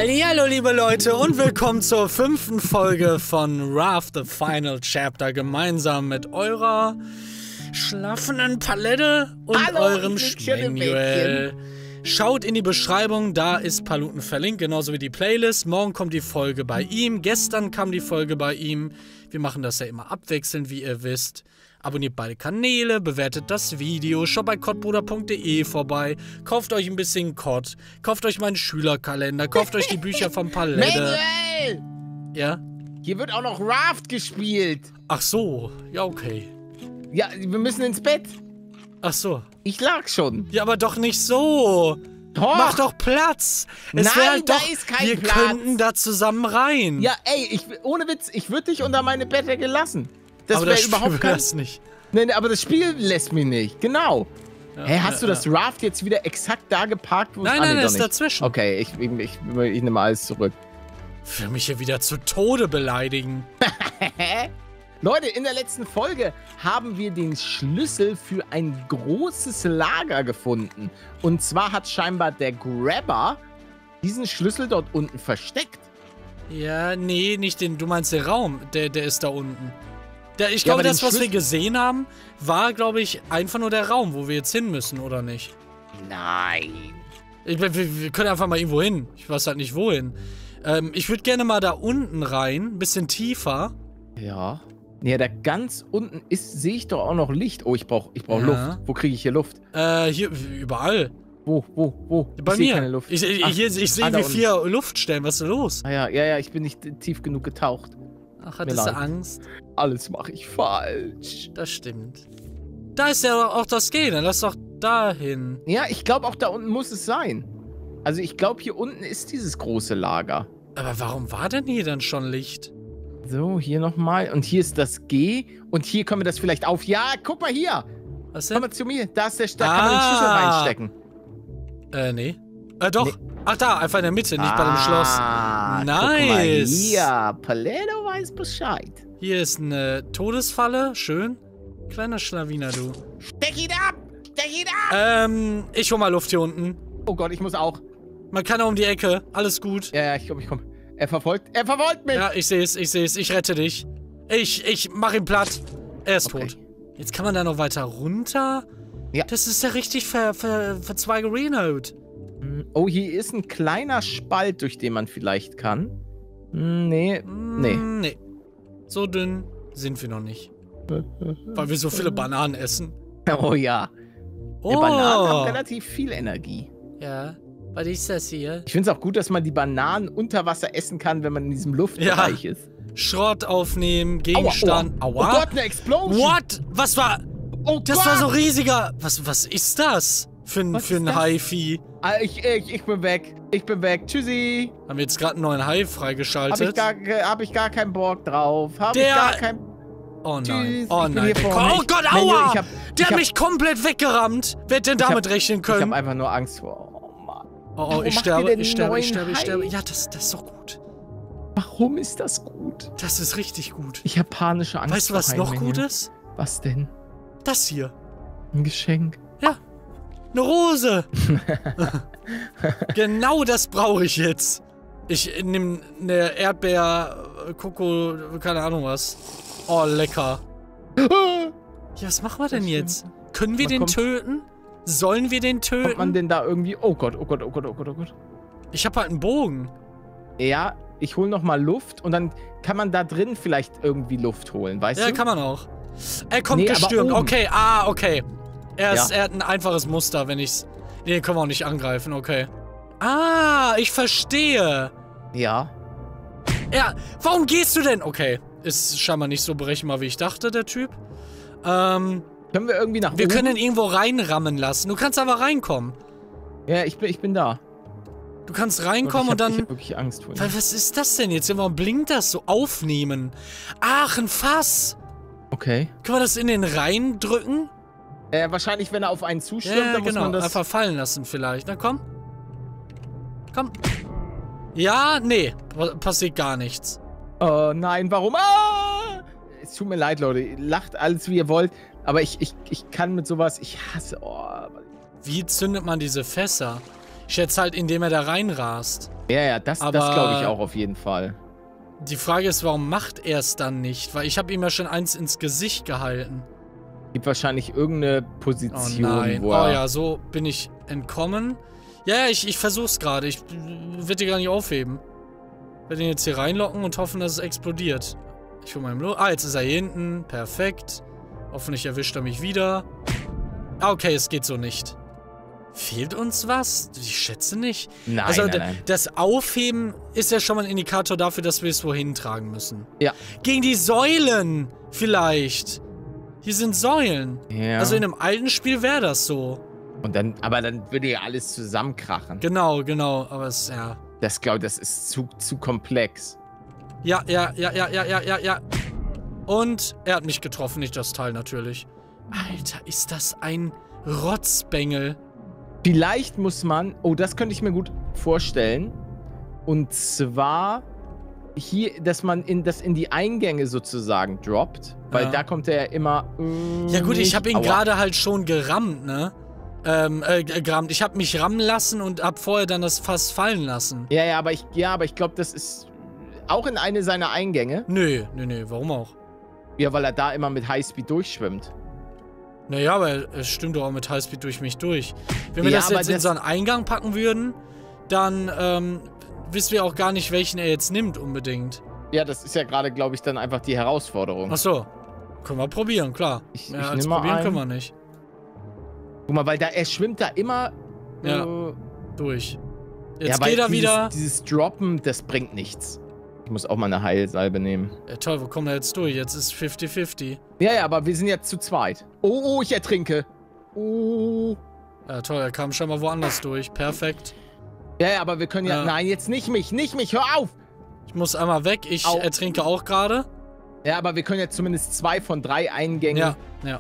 Hallihallo, liebe Leute, und willkommen zur 5. Folge von Raft the Final Chapter, gemeinsam mit eurer schlafenden Palette und eurem Manuel. Schaut in die Beschreibung, da ist Paluten verlinkt, genauso wie die Playlist. Morgen kommt die Folge bei ihm, gestern kam die Folge bei ihm. Wir machen das ja immer abwechselnd, wie ihr wisst. Abonniert beide Kanäle, bewertet das Video, schaut bei kottbruder.de vorbei, kauft euch ein bisschen Kott, kauft euch meinen Schülerkalender, kauft euch die Bücher von Palette. Manuel! Ja? Hier wird auch noch Raft gespielt. Ach so, ja okay. Ja, wir müssen ins Bett. Ach so. Ich lag schon. Ja, aber doch nicht so. Doch. Mach doch Platz. Nein, da ist kein wir Platz. könnten da zusammen rein. Ja, ey, ohne Witz, ich würde dich unter meine Bettdecke lassen. Das aber wäre das überhaupt kein... das nicht. Nee, aber das Spiel lässt mich nicht. Genau. Ja, Hey, hast du das Raft jetzt wieder exakt da geparkt, wo es Nein, das ist dazwischen. Okay, ich nehme alles zurück. Für mich hier wieder zu Tode beleidigen. Leute, in der letzten Folge haben wir den Schlüssel für ein großes Lager gefunden. Und zwar hat scheinbar der Grabber diesen Schlüssel dort unten versteckt. Ja, nee, nicht den, du meinst den Raum, der ist da unten. Ich glaube, das, was wir gesehen haben, war, glaube ich, einfach nur der Raum, wo wir jetzt hin müssen, oder nicht? Nein. Wir können einfach mal irgendwo hin. Ich weiß halt nicht, wohin. Ich würde gerne mal da unten rein, ein bisschen tiefer. Ja. Ja, da ganz unten sehe ich doch auch noch Licht. Oh, ich brauch Luft. Wo kriege ich hier Luft? Hier, überall. Wo? Bei ich mir. Sehe keine Luft. Ich sehe wie 4 Luftstellen. Was ist denn los? Ah, ja, ich bin nicht tief genug getaucht. Ach, hattest du Angst? Alles mache ich falsch. Das stimmt. Da ist ja auch das Gehen. Dann lass doch dahin. Ja, ich glaube, auch da unten muss es sein. Also ich glaube, hier unten ist dieses große Lager. Aber warum war denn hier dann schon Licht? So, hier nochmal. Und hier ist das G. Und hier können wir das vielleicht auf... Ja, guck mal hier. Was denn? Komm mal zu mir. Da ist da kann man den Schlüssel reinstecken. Nee. Doch. Nee. Ach, da, einfach in der Mitte, nicht bei dem Schloss. Nice. Guck mal hier. Paletto weiß Bescheid. Hier ist eine Todesfalle. Schön. Kleiner Schlawiner, du. Steck ihn ab! Steck ihn ab! Ich hol mal Luft hier unten. Oh Gott, ich muss auch. Man kann auch um die Ecke. Alles gut. Ja, ich komm. Er verfolgt mich! Ja, ich seh's. Ich rette dich. Ich mach ihn platt. Er ist tot. Jetzt kann man da noch weiter runter. Ja. Das ist ja richtig verzweigerenoed. Oh, hier ist ein kleiner Spalt, durch den man vielleicht kann. Nee. So dünn sind wir noch nicht. Weil wir so viele Bananen essen. Oh ja. Oh. Bananen haben relativ viel Energie. Ja. Was ist das hier? Ich finde es auch gut, dass man die Bananen unter Wasser essen kann, wenn man in diesem Luftbereich ist. Schrott aufnehmen, Gegenstand. Aua. Oh Gott, eine Explosion. What? Was war... Oh das Gott. war so riesiger... Was ist das? Für ein Hai-Vieh? Ich bin weg. Tschüssi. Haben wir jetzt gerade einen neuen Hai freigeschaltet? Hab ich gar keinen Bock drauf. Oh nein. Tschüss, oh nein. Oh Gott, aua! Der hat mich komplett weggerammt. Wer hätte denn damit rechnen können? Ich habe einfach nur Angst vor... Oh Mann. Oh, ich sterbe. Ja, das ist doch gut. Warum ist das gut? Das ist richtig gut. Ich habe panische Angst. Weißt du, was noch gut ist? Was denn? Das hier. Ein Geschenk. Ja. Eine Rose. Genau das brauche ich jetzt. Ich nehme eine Erdbeer, Koko, keine Ahnung was. Oh, lecker. Ja, was machen wir denn jetzt? Können wir den töten? Sollen wir den töten? Kommt man denn da irgendwie... Oh Gott. Ich habe halt einen Bogen. Ja, ich hole nochmal Luft und dann kann man da drin vielleicht irgendwie Luft holen, weißt du? Ja, kann man auch. Er kommt gestürmt. Okay, okay. Er hat ein einfaches Muster, wenn ich's... Nee, den können wir auch nicht angreifen, okay. Ah, ich verstehe. Ja. Ja, warum gehst du denn? Okay, ist scheinbar nicht so berechenbar, wie ich dachte, der Typ. Können wir irgendwie nach oben? Wir können ihn irgendwo reinrammen lassen. Du kannst aber reinkommen. Ja, ich bin da. Du kannst reinkommen und dann... Ich hab wirklich Angst vor ihm. Was ist das denn jetzt? Warum blinkt das so? Aufnehmen. Ach, ein Fass. Okay. Können wir das in den rein drücken? Wahrscheinlich, wenn er auf einen zustürmt, ja, dann muss man das... einfach fallen lassen vielleicht. Na, komm. Komm. Ja, nee. Passiert gar nichts. Oh nein, warum? Ah! Es tut mir leid, Leute. Lacht alles, wie ihr wollt. Aber ich kann mit sowas... Ich hasse... Oh. Wie zündet man diese Fässer? Ich schätze halt, indem er da reinrast. Ja, das glaube ich auch auf jeden Fall. Die Frage ist, warum macht er es dann nicht? Weil ich habe ihm ja schon eins ins Gesicht gehalten. Gibt wahrscheinlich irgendeine Position, oh nein. wo er... Oh ja, so bin ich entkommen. Ja, ich versuch's gerade. Ich werde die gar nicht aufheben. Ich werde ihn jetzt hier reinlocken und hoffen, dass es explodiert. Ich hole meinen jetzt ist er hier hinten. Perfekt. Hoffentlich erwischt er mich wieder. Okay, es geht so nicht. Fehlt uns was? Ich schätze nicht. Nein, also, nein. Das Aufheben ist ja schon mal ein Indikator dafür, dass wir es wohin tragen müssen. Ja. Gegen die Säulen vielleicht. Hier sind Säulen. Ja. Also in einem alten Spiel wäre das so. Aber dann würde ja alles zusammenkrachen. Genau. Aber es, ja. Das ist zu komplex. Ja. Und er hat mich getroffen, nicht das Teil natürlich. Alter, ist das ein Rotzbengel. Vielleicht muss man... Oh, das könnte ich mir gut vorstellen. Und zwar hier, dass man das in die Eingänge sozusagen droppt. Weil da kommt er ja immer... ja gut, ich habe ihn gerade halt schon gerammt, ne? Gerammt. Ich habe mich rammen lassen und habe vorher dann das Fass fallen lassen. Ja, aber ich glaube, das ist auch in eine seiner Eingänge. Nö, warum auch? Ja, weil er da immer mit Highspeed durchschwimmt. Naja, aber es stimmt doch auch mit Highspeed durch mich durch. Wenn wir das jetzt in so einen Eingang packen würden, dann wissen wir auch gar nicht, welchen er jetzt nimmt unbedingt. Ja, das ist ja gerade, glaube ich, dann einfach die Herausforderung. Ach so. Können wir probieren, klar. Ich als probieren können wir nicht. Guck mal, weil er schwimmt da immer durch. Jetzt geht er wieder. Dieses Droppen, das bringt nichts. Ich muss auch mal eine Heilsalbe nehmen. Ja, toll, wo kommen wir jetzt durch? Jetzt ist 50-50. Ja, aber wir sind jetzt zu zweit. Oh, ich ertrinke. Oh. Ja, toll, er kam schon mal woanders durch. Perfekt. Ja, aber wir können ja... Nein, jetzt nicht mich, hör auf! Ich muss einmal weg, ich ertrinke auch gerade. Ja, aber wir können jetzt zumindest 2 von 3 Eingängen... Ja.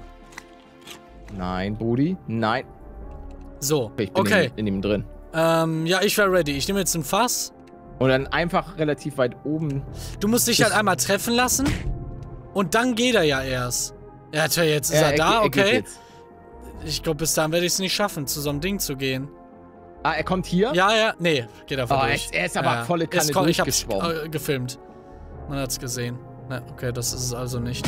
Nein, Brudi, nein. So, ich bin in ihm drin. Ja, ich wäre ready. Ich nehme jetzt ein Fass. Und dann einfach relativ weit oben. Du musst dich halt einmal treffen lassen. Und dann geht er ja erst. Ja, tja, jetzt ist er da, okay. Ich glaube, bis dahin werde ich es nicht schaffen, zu so einem Ding zu gehen. Ah, er kommt hier? Ja. Nee, geht einfach durch. Er ist aber volle Kanne durchgeschwommen. Ich hab's gefilmt. Man hat's gesehen. Na, okay, das ist es also nicht.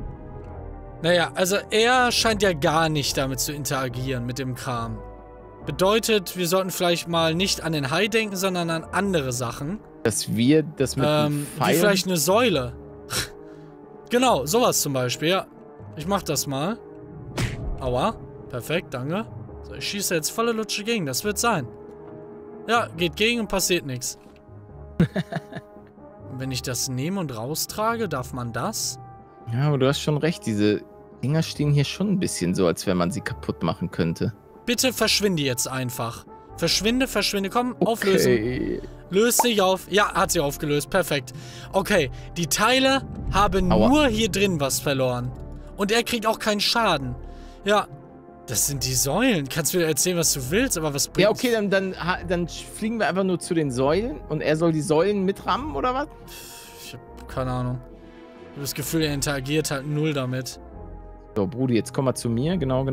Naja, also er scheint ja gar nicht damit zu interagieren, mit dem Kram. Bedeutet, wir sollten vielleicht mal nicht an den Hai denken, sondern an andere Sachen. Dass wir das mit dem Pfeil... Wie vielleicht eine Säule. Genau, sowas zum Beispiel, ja. Ich mach das mal. Aua. Perfekt, danke. So, ich schieße jetzt volle Lutsche gegen, das wird sein. Ja, geht gegen und passiert nichts. Wenn ich das nehme und raustrage, darf man das? Ja, aber du hast schon recht, diese Dinger stehen hier schon ein bisschen so, als wenn man sie kaputt machen könnte. Bitte verschwinde jetzt einfach. Verschwinde, komm, auflösen. Löst dich auf. Ja, hat sie aufgelöst, perfekt. Okay, die Teile haben nur hier drin was verloren. Und er kriegt auch keinen Schaden. Ja, das sind die Säulen. Kannst du mir erzählen, was du willst, aber was bringt... Ja, okay, dann fliegen wir einfach nur zu den Säulen und er soll die Säulen mitrammen, oder was? Ich hab keine Ahnung. Ich habe das Gefühl, er interagiert halt null damit. So, Brudi, jetzt komm mal zu mir. Genau.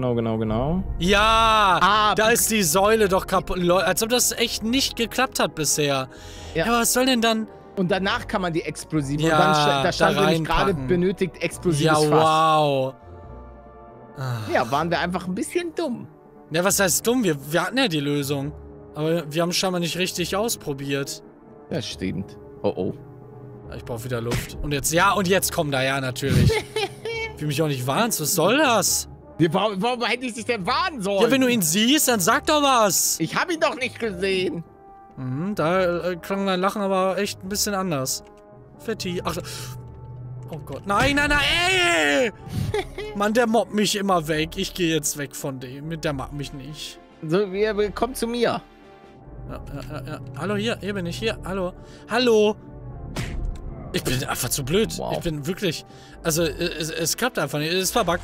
Ja! Da ist die Säule doch kaputt. Als ob das echt nicht geklappt hat bisher. Ja, aber was soll denn dann... Und danach kann man die explosive. Ja, und dann da stand nämlich gerade benötigt explosives Fass. Ja, wow. Ja, waren wir einfach ein bisschen dumm. Ja, was heißt dumm? Wir hatten ja die Lösung. Aber wir haben es scheinbar nicht richtig ausprobiert. Das stimmt. Oh. Ich brauche wieder Luft. Und jetzt kommt er, ja, natürlich. Ich will mich auch nicht warnen. Was soll das? Warum hätte ich dich denn warnen sollen? Ja, wenn du ihn siehst, dann sag doch was. Ich habe ihn doch nicht gesehen. Da klang dein Lachen aber echt ein bisschen anders. Fetti. Ach, oh Gott. Nein, ey! Mann, der mobbt mich immer weg. Ich gehe jetzt weg von dem. Der mag mich nicht. So, komm zu mir. Ja. Hallo, hier bin ich. Hier, hallo. Ich bin einfach zu blöd. Wow. Ich bin wirklich... Also, es klappt einfach nicht. Es ist verbuggt.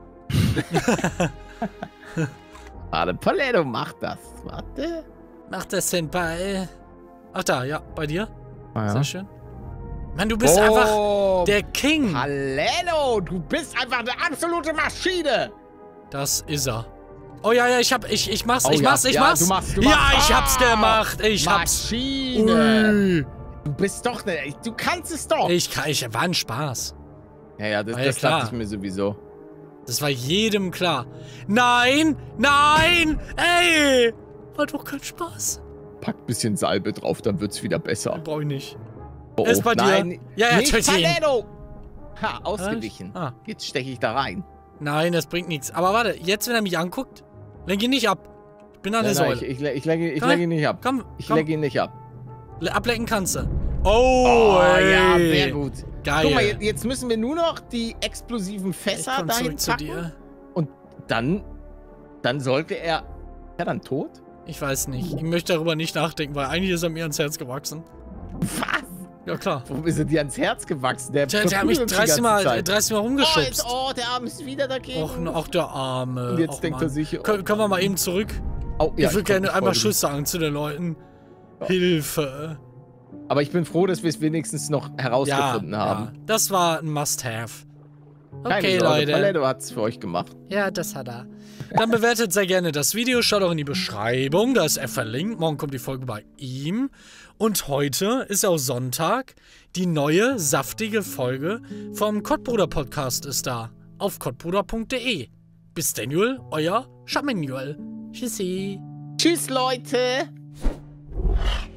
Warte, Paletto, mach das. Warte. Mach das, Senpai. Ach da, ja, bei dir. Ja. Sehr schön. Mann, du bist einfach der King. Paletto, du bist einfach eine absolute Maschine. Das ist er. Oh ja, ich mach's. Du machst. Ja, ich hab's gemacht. Maschine. Du bist doch ne, du kannst es doch. War ein Spaß. Ja, das dachte ich mir sowieso. Das war jedem klar. Nein! Ey! War doch kein Spaß. Pack ein bisschen Salbe drauf, dann wird's wieder besser. Brauch ich nicht. Oh, Ist bei dir. Ja, nicht Paletto! Ha, ausgewichen. Ah. Jetzt steche ich da rein. Nein, das bringt nichts. Aber warte, jetzt, wenn er mich anguckt, lenk ihn nicht ab. Ich bin an der Säule. Ich leg ihn nicht ab. Komm. Ich leg ihn nicht ab. Ablecken kannst du. Oh ja, sehr gut. Geil. Guck mal, jetzt müssen wir nur noch die explosiven Fässer dahin zurück zu dir. Und dann sollte er... Ist er dann tot? Ich weiß nicht. Ich möchte darüber nicht nachdenken, weil eigentlich ist er mir ans Herz gewachsen. Was? Ja, klar. Warum ist er dir ans Herz gewachsen? Der hat mich 30 Mal rumgeschubst. Oh, der Arme ist wieder dagegen. Och, der Arme. Und jetzt denkt er sich... Können wir mal eben zurück? Oh, ja, ich würde gerne einmal Tschüss sagen zu den Leuten. Ja. Hilfe. Aber ich bin froh, dass wir es wenigstens noch herausgefunden haben. Ja, das war ein Must-Have. Okay, Sorge, Leute. Paletto hat es für euch gemacht. Ja, das hat er. Dann bewertet sehr gerne das Video. Schaut auch in die Beschreibung. Da ist er verlinkt. Morgen kommt die Folge bei ihm. Und heute ist auch Sonntag. Die neue, saftige Folge vom Kottbruder Podcast ist da. Auf kottbruder.de. Bis Daniel, euer Schamanuel. Tschüssi. Tschüss, Leute.